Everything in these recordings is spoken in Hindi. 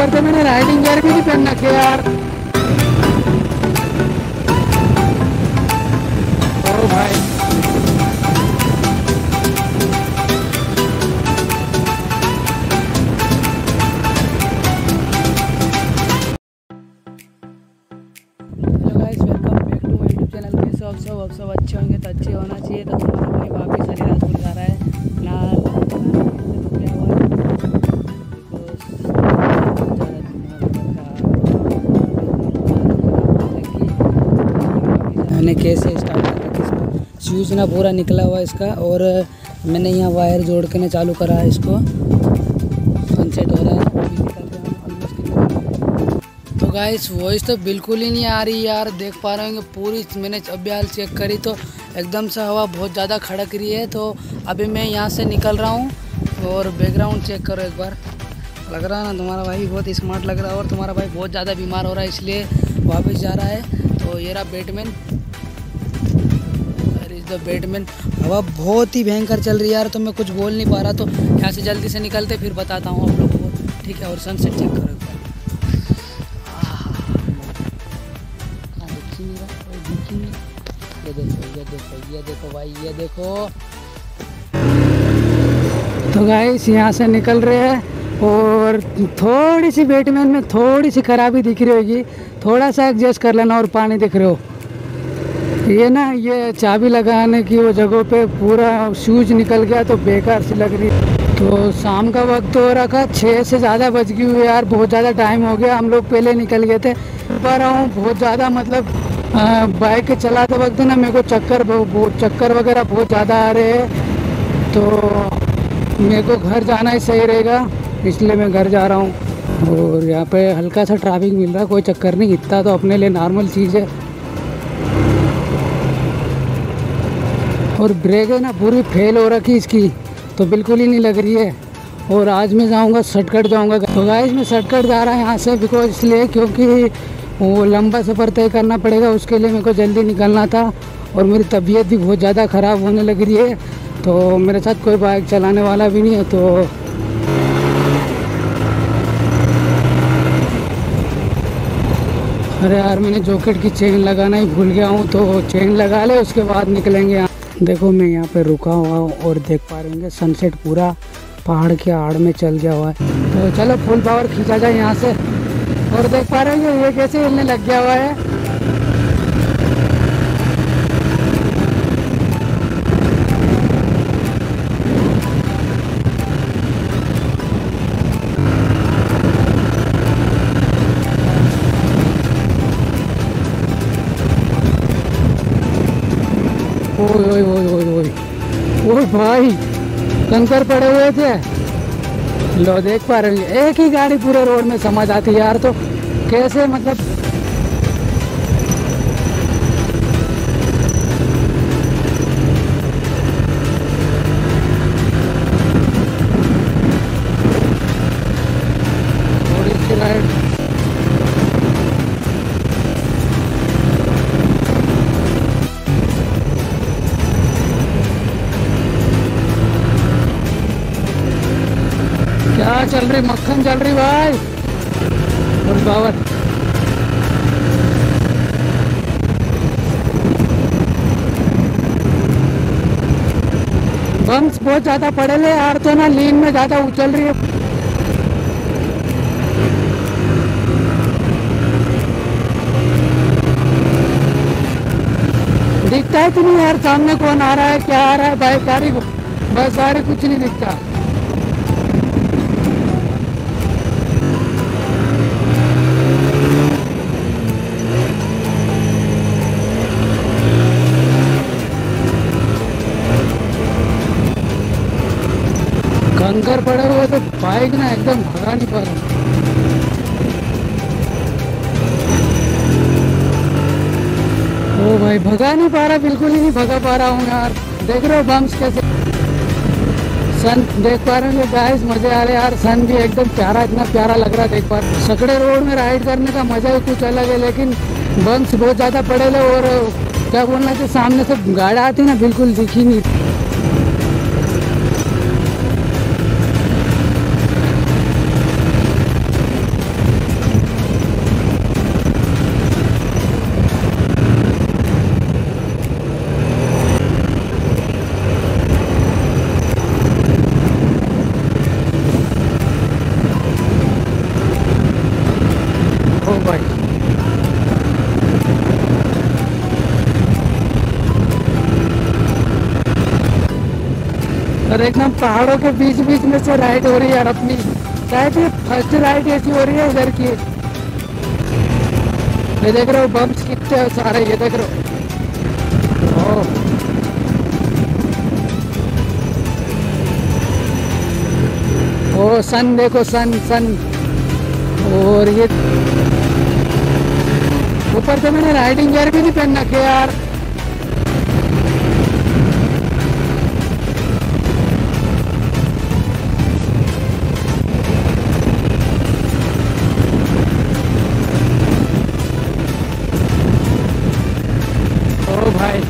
यार, तो मैंने राइडिंग गियर भी नहीं पहन रखे यार। ओ भाई सब अच्छे होंगे तो अच्छे होना चाहिए। तो हमारा भाई वापस अलीराजपुर जा रहा है। फिलहाल मैंने कैसे स्टार्ट किया, इसको स्विच ना पूरा निकला हुआ इसका, और मैंने यहाँ वायर जोड़ के ना चालू करा है इसको। सनसेट हो रहा है, तो गाइस वॉइस तो बिल्कुल ही नहीं आ रही यार, देख पा रहे होंगे पूरी। मैंने अभी हाल चेक करी तो एकदम से हवा बहुत ज़्यादा खड़क रही है। तो अभी मैं यहाँ से निकल रहा हूँ, और बैकग्राउंड चेक करो एक बार। लग रहा है ना तुम्हारा भाई बहुत स्मार्ट लग रहा है, और तुम्हारा भाई बहुत ज़्यादा बीमार हो रहा है इसलिए वापस जा रहा है। तो ये रहा बैटमैन, द बैटमैन। हवा बहुत ही भयंकर चल रही है यार, तो मैं कुछ बोल नहीं पा रहा। तो यहाँ से जल्दी से निकलते फिर बताता हूँ आप लोगों को, ठीक है। और सनसेट चेक करो एक बार। ये देखो भाई, ये देखो। तो गाइस यहाँ से निकल रहे हैं, और थोड़ी सी बैटमैन में थोड़ी सी खराबी दिख रही होगी, थोड़ा सा एडजस्ट कर लेना। और पानी दिख रहे हो, ये ना ये चाबी लगाने की वो जगह पे पूरा शूज निकल गया, तो बेकार सी लग रही है। तो शाम का वक्त हो रखा, 6 से ज़्यादा बज गई हुई यार, बहुत ज़्यादा टाइम हो गया। हम लोग पहले निकल गए थे। पर बहुत ज़्यादा मतलब बाइक चलाते वक्त ना मेरे को चक्कर वगैरह बहुत ज़्यादा आ रहे हैं। तो मेरे को घर जाना ही सही रहेगा, इसलिए मैं घर जा रहा हूँ। और यहाँ पे हल्का सा ट्रैफिक मिल रहा है, कोई चक्कर नहीं, इतना तो अपने लिए नॉर्मल चीज़ है। और ब्रेक है ना पूरी फेल हो रखी इसकी, तो बिल्कुल ही नहीं लग रही है। और आज मैं जाऊँगा शॉर्टकट जाऊँगा। तो गाइस मैं शॉर्टकट जा रहा हूँ यहाँ से, बिकॉज इसलिए क्योंकि वो लंबा सफ़र तय करना पड़ेगा, उसके लिए मेरे को जल्दी निकलना था। और मेरी तबीयत भी बहुत ज़्यादा ख़राब होने लग रही है, तो मेरे साथ कोई बाइक चलाने वाला भी नहीं है। तो अरे यार, मैंने जैकेट की चेन लगाना ही भूल गया हूँ, तो चेन लगा ले, उसके बाद निकलेंगे यहाँ। देखो मैं यहाँ पे रुका हुआ हूँ, और देख पा रहे होंगे सनसेट पूरा पहाड़ के आड़ में चल गया हुआ है। तो चलो फुल पावर खींचा जाए यहाँ से। और देख पा रहे होंगे ये कैसे हिलने लग गया हुआ है। ओए ओए ओए ओए ओए भाई, कंकर पड़े हुए थे। लो देख पा रहे हैं, एक ही गाड़ी पूरे रोड में समझ आती यार, तो कैसे मतलब। थोड़ी सी राइड क्या चल रही, मक्खन चल रही भाई। और पावर बम्स बहुत ज़्यादा पड़े ले यार, तो ना लीन में ज़्यादा उछल रही है। दिखता है कि नहीं यार सामने कौन आ रहा है, क्या आ रहा है, बाइक गाड़ी, बस गाड़ी, कुछ नहीं दिखता। कंकर पड़े हुए तो बाइक ना एकदम भगा नहीं पा रहा। ओ भाई भगा नहीं पा रहा, बिल्कुल ही नहीं भगा पा रहा हूँ यार। देख रहे हो बम्स कैसे। सन देख पा रहे हैं गाइस, मजे आ रहे यार। सन भी एकदम प्यारा, इतना प्यारा लग रहा है। देख पा रहे सकड़े रोड में राइड करने का मजा ही कुछ अलग है, लेकिन बम्स बहुत ज़्यादा पड़े ले। और क्या बोलना चाहिए, सामने से गाड़ी आती ना, बिल्कुल दिखी नहीं। और एकदम पहाड़ों के बीच बीच में से राइड हो रही है यार अपनी। शायद ये फर्स्ट राइड ऐसी हो रही है इधर की। ये देख रहे हो बम्प्स कितने सारे, ये देख रहे हो। ओ सन देखो, सन सन। और ये ऊपर से मैंने राइडिंग गियर भी नहीं पहन रखे यार। ओ भाई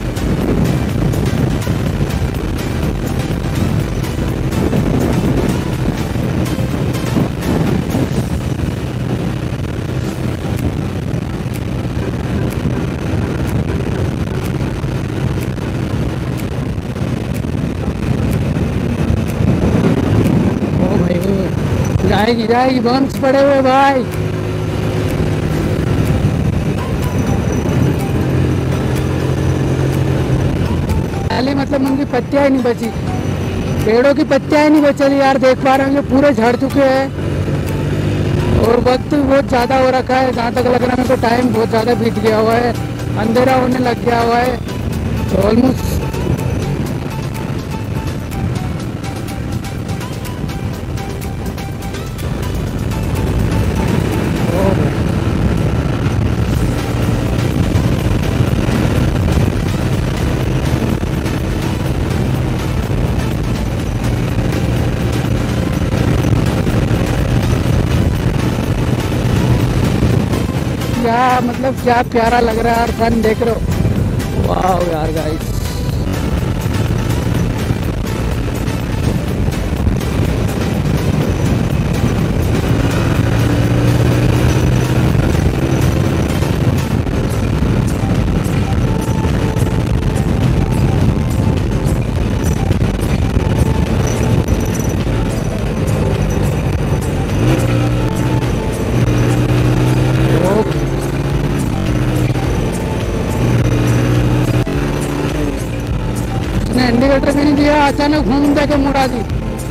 जाएगी जाएगी, बम्स पड़े हुए भाई। पहले मतलब उनकी पत्तियां ही नहीं बची, पेड़ों की पत्तियां ही नहीं बची यार। देख पा रहे हैं पूरे झड़ चुके हैं और वक्त बहुत ज़्यादा हो रखा है। जहाँ तक लग रहा है मेरे को टाइम बहुत ज़्यादा बीत गया हुआ है, अंधेरा होने लग गया हुआ है। तो ऑलमोस्ट क्या मतलब क्या प्यारा लग रहा है यार, सन देख रहे हो। वाह यार गाइस, इंडिकेटर भी नहीं दिया, अचानक घूम दे के मुड़ा दी।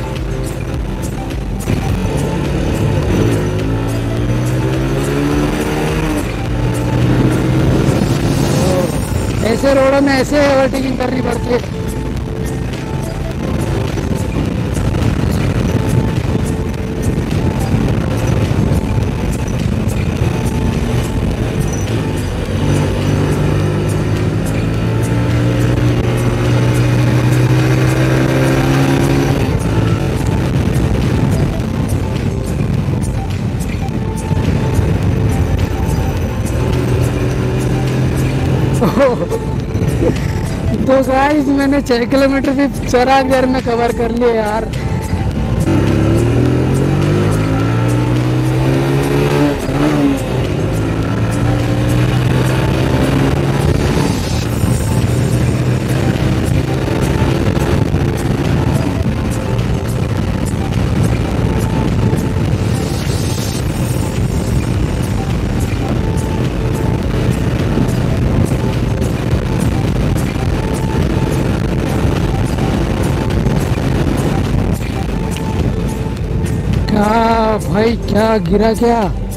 ऐसे रोडों में ऐसे ओवरटेकिंग करनी पड़ती है। तो गाइस मैंने 6 किलोमीटर भी 4 गियर में कवर कर लिया यार। क्या भाई, क्या गिरा क्या।